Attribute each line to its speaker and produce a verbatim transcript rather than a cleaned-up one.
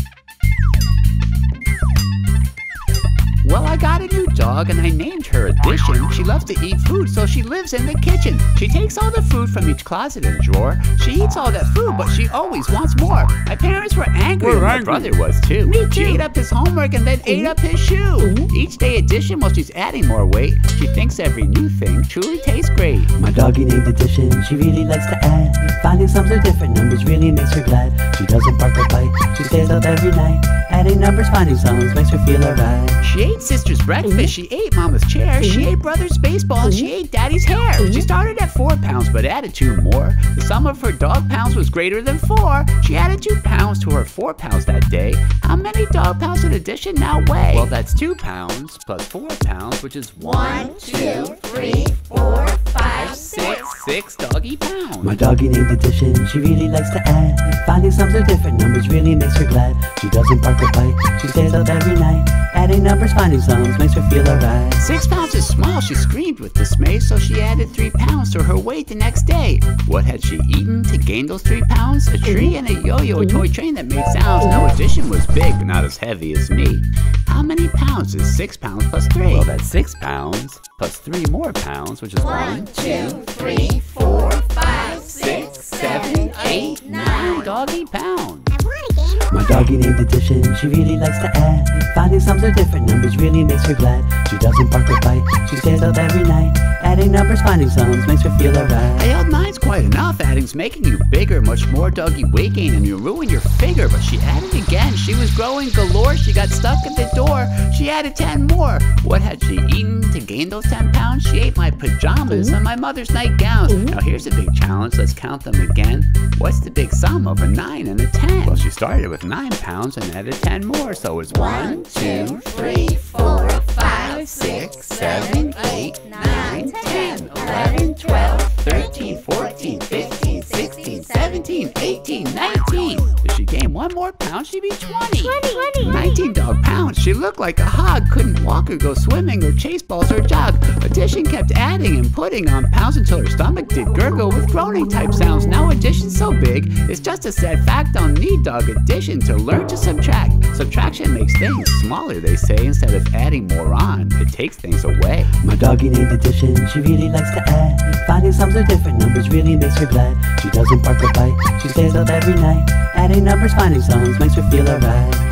Speaker 1: Well, I got a new dog and I named her Addition. She loves to eat food, so she lives in the kitchen. She takes all the food from each closet and drawer. She eats all that food, but she always wants more. My parents were angry,
Speaker 2: We're
Speaker 1: and my
Speaker 2: angry.
Speaker 1: brother was too.
Speaker 3: Me too.
Speaker 1: She ate up his homework and then ate up his shoe.
Speaker 3: Mhm.
Speaker 1: Each day Addition, while she's adding more weight, she thinks every new thing truly tastes great.
Speaker 4: My doggie named Addition, she really likes to add. Finding sums of different numbers really makes her glad. She doesn't bark or bite, she stays up every night. Adding numbers, finding sums makes her feel alright.
Speaker 1: She ate sister's breakfast, she ate mama's chair, she ate brother's baseball, and she ate daddy's hair. She started at four pounds but added two more. The sum of her dog pounds was greater than four. She added two pounds to her four pounds that day. How many dog pounds did Addition now weigh? Well, that's two pounds plus four pounds, which is one, two, three, four, five, six, six doggy pounds.
Speaker 4: My doggie named Addition, she really likes to add. Finding sums of different numbers really makes her glad. She doesn't bark or bite, she stays up every night. Adding numbers, finding sums makes her feel alright.
Speaker 1: Six pounds is small, she screamed with dismay, so she added three pounds to her weight the next day. What had she eaten to gain those three pounds? A tree and a yo-yo, a toy train that made sounds. Now Addition was big, but not as heavy as me. How many pounds is six pounds plus three? Well, that's six pounds plus three more pounds, which is one, two, three, four, five, six, seven, eight, nine doggy pounds.
Speaker 4: My doggie named Addition, she really likes to add. Finding sums of different numbers really makes her glad. She doesn't bark or bite, she stays up every night. Adding numbers, finding sums makes her feel alright.
Speaker 1: I yelled, nine's quite enough, adding's making you bigger. Much more doggy weight gain and you ruin your figure. But she added again, she was growing galore. She got stuck at the door, she added ten more. What had she eaten to gain those ten pounds? She ate my pajamas and my mother's nightgowns. Now here's a big challenge, let's count them again. What's the big sum of a nine and a ten? Well, she started with nine pounds and added ten more, so it's one, two, three, four, five, six, seven, eight, nine, ten, eleven, twelve, thirteen, fourteen, fifteen, sixteen, seventeen, eighteen, nineteen. If she gained one more pound, she'd be twenty.
Speaker 3: twenty, twenty.
Speaker 1: nineteen dog pounds. She looked like a hog, couldn't walk or go swimming or chase balls or jog. Addition kept adding and putting on pounds until her stomach did gurgle with groaning type sounds. Now Addition's so big, it's just a sad fact. Don't need dog Addition to learn to subtract. Subtraction makes things smaller, they say. Instead of adding more on, it takes things away.
Speaker 4: My doggie named Addition, she really likes to add. Finding sums of different numbers really makes her glad. She doesn't bark or bite, she stays up every night. Adding numbers, finding sums makes her feel alright.